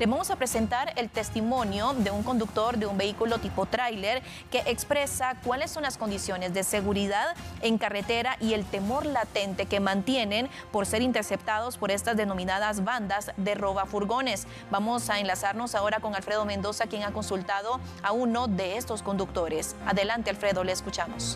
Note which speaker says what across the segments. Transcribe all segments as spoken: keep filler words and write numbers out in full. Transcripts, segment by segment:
Speaker 1: Le vamos a presentar el testimonio de un conductor de un vehículo tipo tráiler que expresa cuáles son las condiciones de seguridad en carretera y el temor latente que mantienen por ser interceptados por estas denominadas bandas de robafurgones. Vamos a enlazarnos ahora con Alfredo Mendoza, quien ha consultado a uno de estos conductores. Adelante, Alfredo, le escuchamos.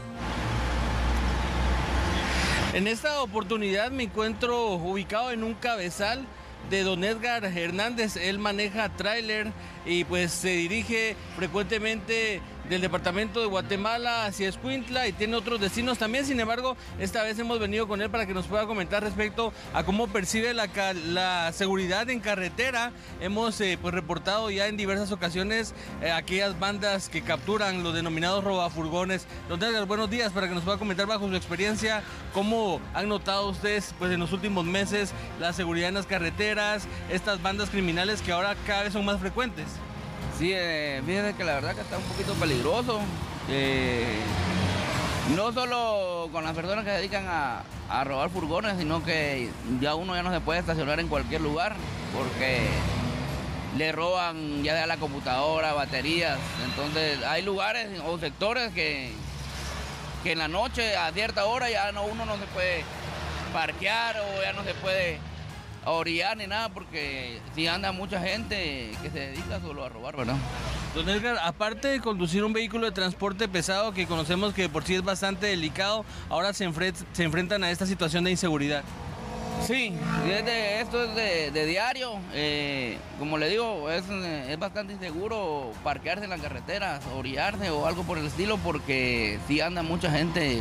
Speaker 2: En esta oportunidad me encuentro ubicado en un cabezal de don Edgar Hernández. Él maneja tráiler y pues se dirige frecuentemente del departamento de Guatemala hacia Escuintla y tiene otros destinos también. Sin embargo, esta vez hemos venido con él para que nos pueda comentar respecto a cómo percibe la, la seguridad en carretera. Hemos eh, pues reportado ya en diversas ocasiones eh, aquellas bandas que capturan los denominados robafurgones. Don Edgar, buenos días, para que nos pueda comentar bajo su experiencia cómo han notado ustedes pues en los últimos meses la seguridad en las carreteras, estas bandas criminales que ahora cada vez son más frecuentes.
Speaker 3: Sí, eh, fíjese que la verdad que está un poquito peligroso, eh, no solo con las personas que se dedican a, a robar furgones, sino que ya uno ya no se puede estacionar en cualquier lugar porque le roban ya sea la computadora, baterías. Entonces hay lugares o sectores que, que en la noche a cierta hora ya no, uno no se puede parquear o ya no se puede a orillar ni nada, porque si anda mucha gente que se dedica solo a robar, ¿verdad?
Speaker 2: Don Edgar, aparte de conducir un vehículo de transporte pesado que conocemos que por sí es bastante delicado, ahora se, enfre se enfrentan a esta situación de inseguridad.
Speaker 3: Sí, desde, esto es de, de diario, eh, como le digo, es, es bastante inseguro parquearse en las carreteras, orillarse o algo por el estilo, porque si anda mucha gente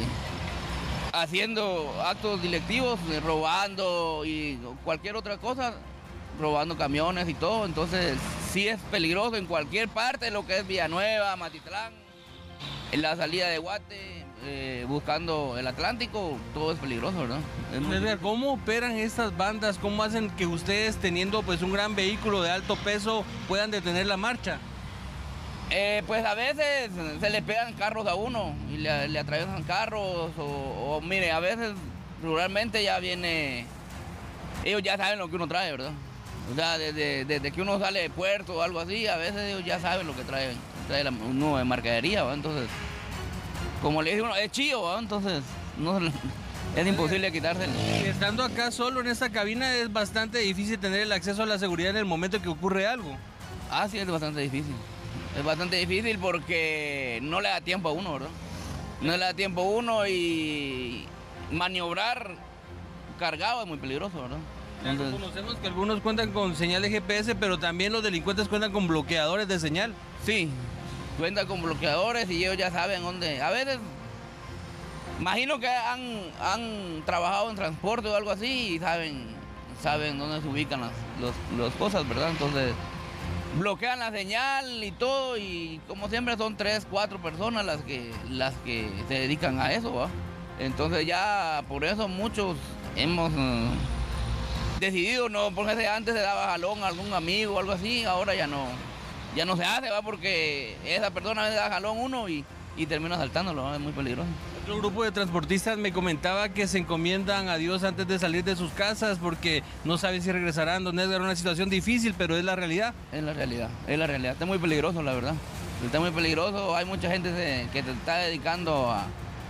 Speaker 3: haciendo actos delictivos, robando y cualquier otra cosa, robando camiones y todo. Entonces sí es peligroso en cualquier parte, lo que es Villanueva, Matitlán, en la salida de Guate, eh, buscando el Atlántico, todo es peligroso, ¿verdad? Es
Speaker 2: ¿Cómo operan estas bandas? ¿Cómo hacen que ustedes, teniendo pues un gran vehículo de alto peso, puedan detener la marcha?
Speaker 3: Eh, pues a veces se le pegan carros a uno y le, le atraviesan carros o, o mire, a veces ruralmente ya viene, ellos ya saben lo que uno trae, ¿verdad? O sea, desde, desde que uno sale de puerto o algo así, a veces ellos ya saben lo que traen, trae la, uno de mercadería, ¿verdad? Entonces, como le dice uno, es chío, ¿verdad? Entonces no, es imposible quitárselo.
Speaker 2: Estando acá solo en esta cabina es bastante difícil tener el acceso a la seguridad en el momento que ocurre algo.
Speaker 3: Ah, sí, es bastante difícil. Es bastante difícil porque no le da tiempo a uno, ¿verdad? No le da tiempo a uno y maniobrar cargado es muy peligroso, ¿verdad?
Speaker 2: Entonces, conocemos que algunos cuentan con señal de G P S, pero también los delincuentes cuentan con bloqueadores de señal.
Speaker 3: Sí, cuentan con bloqueadores y ellos ya saben dónde. A veces, imagino que han, han trabajado en transporte o algo así y saben, saben dónde se ubican las los, los cosas, ¿verdad? Entonces bloquean la señal y todo, y como siempre son tres, cuatro personas las que, las que se dedican a eso, ¿va? Entonces ya por eso muchos hemos uh, decidido, no, porque antes se daba jalón a algún amigo o algo así, ahora ya no, ya no se hace, ¿va? Porque esa persona le da jalón a uno y, y termina saltándolo, ¿va? Es muy peligroso.
Speaker 2: Otro grupo de transportistas me comentaba que se encomiendan a Dios antes de salir de sus casas porque no saben si regresarán. Don Edgar, una situación difícil, pero es la realidad.
Speaker 3: Es la realidad, es la realidad. Está muy peligroso, la verdad. Está muy peligroso. Hay mucha gente que se está dedicando a,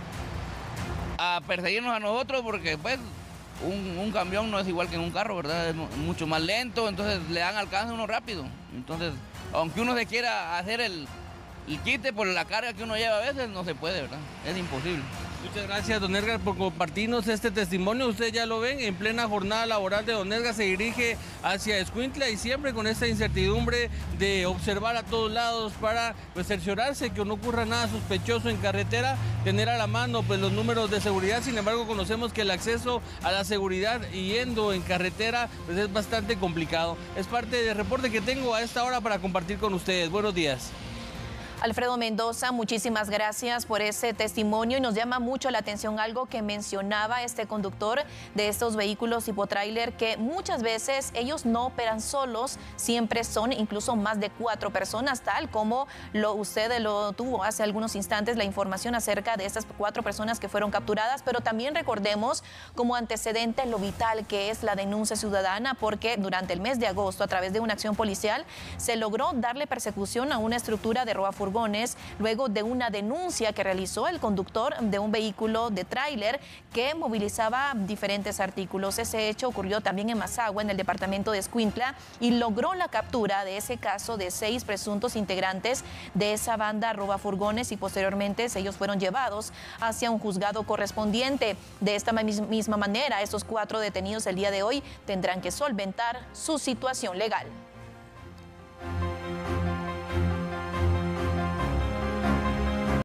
Speaker 3: a perseguirnos a nosotros porque, pues, un, un camión no es igual que un carro, ¿verdad? Es mucho más lento, entonces le dan alcance a uno rápido. Entonces, aunque uno se quiera hacer el... y quite por la carga que uno lleva a veces, no se puede, ¿verdad? Es imposible.
Speaker 2: Muchas gracias, don Edgar, por compartirnos este testimonio. Ustedes ya lo ven, en plena jornada laboral de don Edgar se dirige hacia Escuintla y siempre con esta incertidumbre de observar a todos lados para pues, cerciorarse que no ocurra nada sospechoso en carretera, tener a la mano pues, los números de seguridad. Sin embargo, conocemos que el acceso a la seguridad yendo en carretera pues, es bastante complicado. Es parte del reporte que tengo a esta hora para compartir con ustedes. Buenos días.
Speaker 1: Alfredo Mendoza, muchísimas gracias por ese testimonio y nos llama mucho la atención algo que mencionaba este conductor de estos vehículos tipo tráiler, que muchas veces ellos no operan solos, siempre son incluso más de cuatro personas, tal como lo, usted lo tuvo hace algunos instantes, la información acerca de estas cuatro personas que fueron capturadas, pero también recordemos como antecedente lo vital que es la denuncia ciudadana, porque durante el mes de agosto, a través de una acción policial, se logró darle persecución a una estructura de robafurgones luego de una denuncia que realizó el conductor de un vehículo de tráiler que movilizaba diferentes artículos. Ese hecho ocurrió también en Mazagua, en el departamento de Escuintla, y logró la captura de ese caso de seis presuntos integrantes de esa banda robafurgones y posteriormente ellos fueron llevados hacia un juzgado correspondiente. De esta misma manera, estos cuatro detenidos el día de hoy tendrán que solventar su situación legal.